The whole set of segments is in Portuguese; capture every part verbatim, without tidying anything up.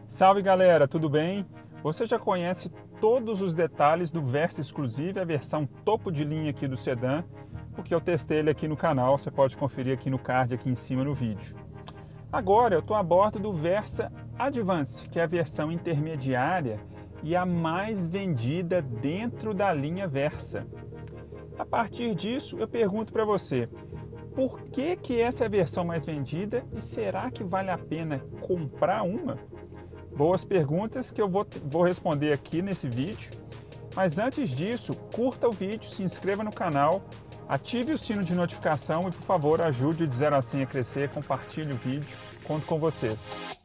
Salve galera, tudo bem? Você já conhece todos os detalhes do Versa Exclusive, a versão topo de linha aqui do sedã, porque eu testei ele aqui no canal, você pode conferir aqui no card aqui em cima no vídeo. Agora eu estou a bordo do Versa Advance, que é a versão intermediária e a mais vendida dentro da linha Versa. A partir disso, eu pergunto para você, por que que essa é a versão mais vendida e será que vale a pena comprar uma? Boas perguntas que eu vou, vou responder aqui nesse vídeo. Mas antes disso, curta o vídeo, se inscreva no canal, ative o sino de notificação e, por favor, ajude o De Zero a cem a crescer, compartilhe o vídeo, conto com vocês.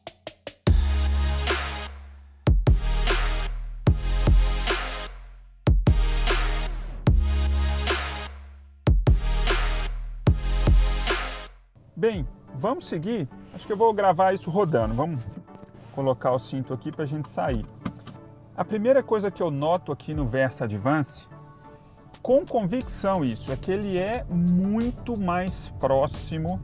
Bem, vamos seguir. Acho que eu vou gravar isso rodando. Vamos colocar o cinto aqui para a gente sair. A primeira coisa que eu noto aqui no Versa Advance, com convicção isso, é que ele é muito mais próximo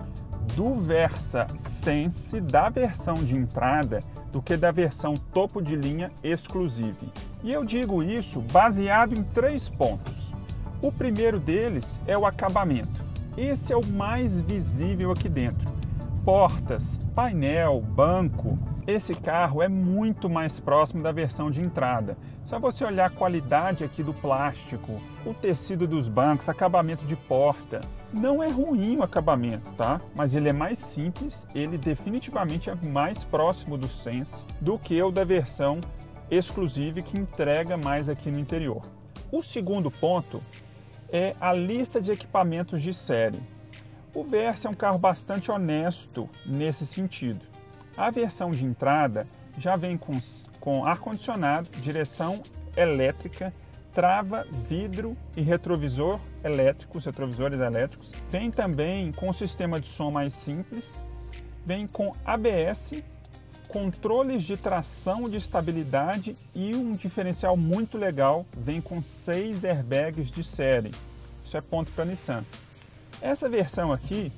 do Versa Sense, da versão de entrada, do que da versão topo de linha Exclusive. E eu digo isso baseado em três pontos. O primeiro deles é o acabamento. Esse é o mais visível aqui dentro. Portas, painel, banco. Esse carro é muito mais próximo da versão de entrada. Só você olhar a qualidade aqui do plástico, o tecido dos bancos, acabamento de porta. Não é ruim o acabamento, tá? Mas ele é mais simples, ele definitivamente é mais próximo do Sense do que o da versão Exclusive, que entrega mais aqui no interior. O segundo ponto é a lista de equipamentos de série. O Versa é um carro bastante honesto nesse sentido. A versão de entrada já vem com, com ar-condicionado, direção elétrica, trava, vidro e retrovisor elétrico, os retrovisores elétricos. Vem também com o sistema de som mais simples, vem com A B S, controles de tração, de estabilidade e um diferencial muito legal, vem com seis airbags de série. Isso é ponto para Nissan. Essa versão aqui,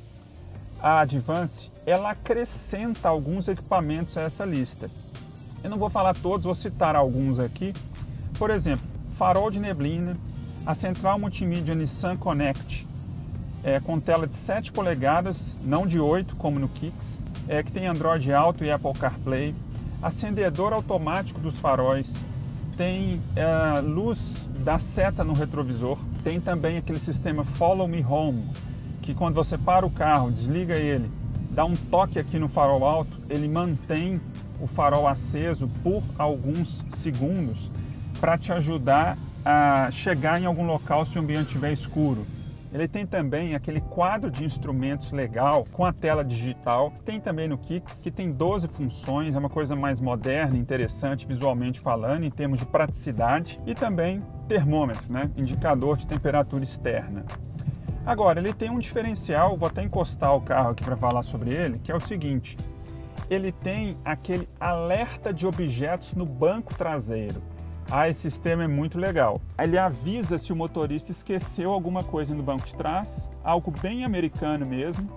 a Advance, ela acrescenta alguns equipamentos a essa lista. Eu não vou falar todos, vou citar alguns aqui. Por exemplo, farol de neblina, a central multimídia Nissan Connect, é, com tela de sete polegadas, não de oito como no Kicks, é, que tem Android Auto e Apple CarPlay, acendedor automático dos faróis, tem é, luz da seta no retrovisor, tem também aquele sistema Follow Me Home, que quando você para o carro, desliga ele, dá um toque aqui no farol alto, ele mantém o farol aceso por alguns segundos para te ajudar a chegar em algum local se o ambiente estiver escuro. Ele tem também aquele quadro de instrumentos legal com a tela digital. Tem também no Kicks, que tem doze funções, é uma coisa mais moderna, interessante visualmente falando, em termos de praticidade. E também termômetro, né? Indicador de temperatura externa. Agora, ele tem um diferencial, vou até encostar o carro aqui para falar sobre ele, que é o seguinte. Ele tem aquele alerta de objetos no banco traseiro. Ah, esse sistema é muito legal. Ele avisa se o motorista esqueceu alguma coisa no banco de trás, algo bem americano mesmo,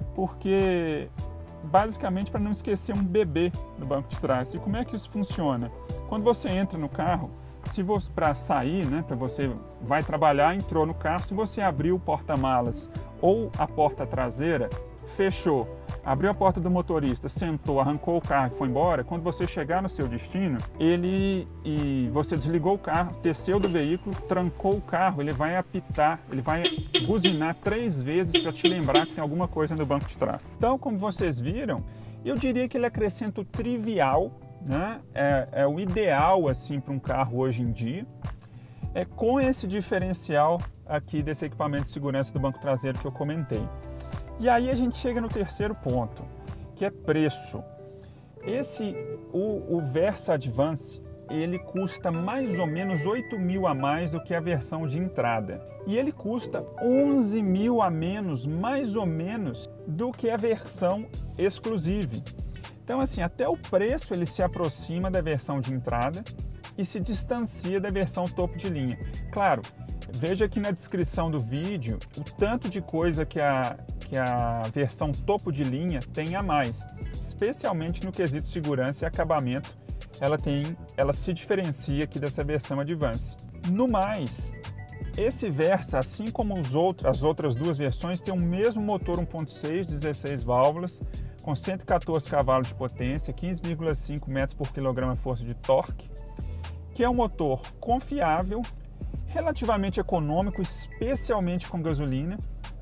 porque basicamente para não esquecer um bebê no banco de trás. E como é que isso funciona? Quando você entra no carro, se você para sair, né, para você vai trabalhar, entrou no carro, se você abriu o porta-malas ou a porta traseira, fechou, abriu a porta do motorista, sentou, arrancou o carro e foi embora, quando você chegar no seu destino, ele e você desligou o carro, desceu do veículo, trancou o carro, ele vai apitar, ele vai buzinar três vezes para te lembrar que tem alguma coisa no banco de trás. Então, como vocês viram, eu diria que ele acrescenta o trivial, né? é, é o ideal assim para um carro hoje em dia, é com esse diferencial aqui desse equipamento de segurança do banco traseiro que eu comentei. E aí a gente chega no terceiro ponto, que é preço. Esse, o, o Versa Advance, ele custa mais ou menos oito mil a mais do que a versão de entrada. E ele custa onze mil a menos, mais ou menos, do que a versão Exclusive. Então, assim, até o preço ele se aproxima da versão de entrada e se distancia da versão topo de linha. Claro, veja aqui na descrição do vídeo o tanto de coisa que a, que a versão topo de linha tem a mais. especialmente no quesito segurança e acabamento, ela, tem, ela se diferencia aqui dessa versão Advance. No mais, esse Versa, assim como os outros, as outras duas versões, tem o mesmo motor um ponto seis, dezesseis válvulas, com cento e quatorze cavalos de potência, quinze vírgula cinco metros por quilograma-força de torque, que é um motor confiável, relativamente econômico, especialmente com gasolina,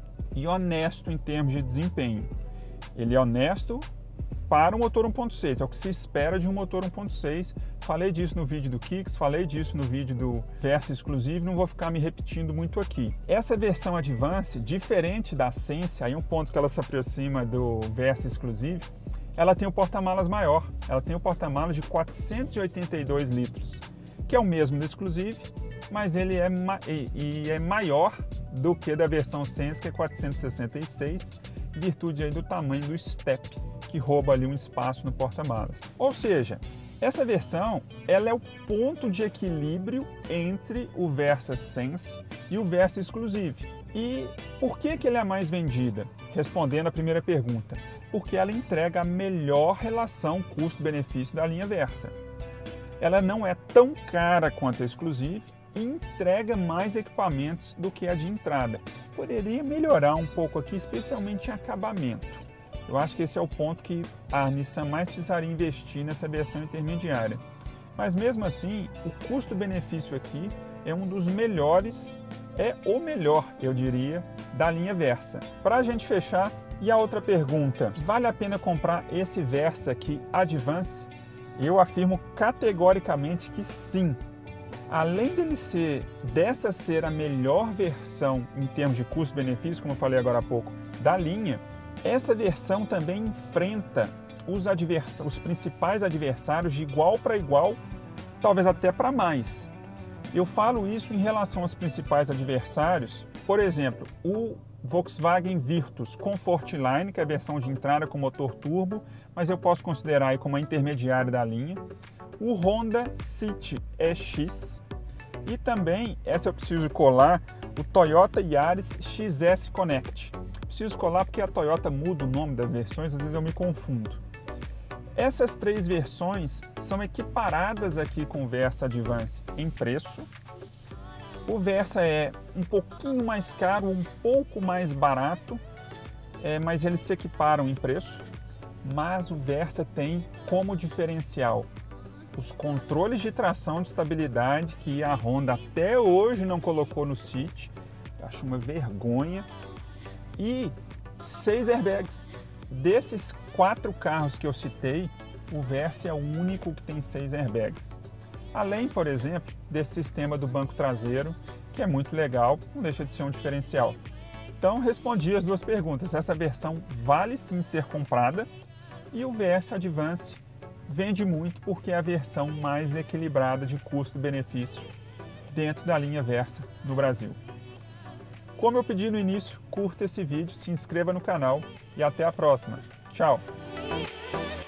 e honesto em termos de desempenho. Ele é honesto para o motor um ponto seis, é o que se espera de um motor um ponto seis. Falei disso no vídeo do Kicks, falei disso no vídeo do Versa Exclusive, não vou ficar me repetindo muito aqui. Essa versão Advance, diferente da Sense, aí um ponto que ela se aproxima do Versa Exclusive, ela tem o porta-malas maior, ela tem o porta-malas de quatrocentos e oitenta e dois litros, que é o mesmo do Exclusive, mas ele é, ma e, e é maior do que da versão Sense, que é quatrocentos e sessenta e seis, em virtude aí do tamanho do step, que rouba ali um espaço no porta-malas. Ou seja, essa versão ela é o ponto de equilíbrio entre o Versa Sense e o Versa Exclusive. E por que que ele é a mais vendida? Respondendo a primeira pergunta, porque ela entrega a melhor relação custo-benefício da linha Versa. Ela não é tão cara quanto a Exclusive e entrega mais equipamentos do que a de entrada. Poderia melhorar um pouco aqui, especialmente em acabamento. Eu acho que esse é o ponto que a Nissan mais precisaria investir nessa versão intermediária. Mas mesmo assim, o custo-benefício aqui é um dos melhores, é o melhor, eu diria, da linha Versa. Para a gente fechar, e a outra pergunta, vale a pena comprar esse Versa aqui Advance? Eu afirmo categoricamente que sim. Além dele ser, dessa ser a melhor versão em termos de custo-benefício, como eu falei agora há pouco, da linha, essa versão também enfrenta os, advers... os principais adversários de igual para igual, talvez até para mais. Eu falo isso em relação aos principais adversários, por exemplo, o Volkswagen Virtus Comfortline, que é a versão de entrada com motor turbo, mas eu posso considerar aí como a intermediária da linha, o Honda City E X e também, essa eu preciso colar, o Toyota Yaris X S Connect. Preciso colar porque a Toyota muda o nome das versões, às vezes eu me confundo. Essas três versões são equiparadas aqui com o Versa Advance em preço. O Versa é um pouquinho mais caro, um pouco mais barato, é, mas eles se equiparam em preço. Mas o Versa tem como diferencial os controles de tração de estabilidade que a Honda até hoje não colocou no City. Eu acho uma vergonha. E seis airbags. Desses quatro carros que eu citei, o Versa é o único que tem seis airbags. Além, por exemplo, desse sistema do banco traseiro, que é muito legal, não deixa de ser um diferencial. Então, respondi as duas perguntas. Essa versão vale sim ser comprada e o Versa Advance vende muito porque é a versão mais equilibrada de custo-benefício dentro da linha Versa no Brasil. Como eu pedi no início, curta esse vídeo, se inscreva no canal e até a próxima. Tchau!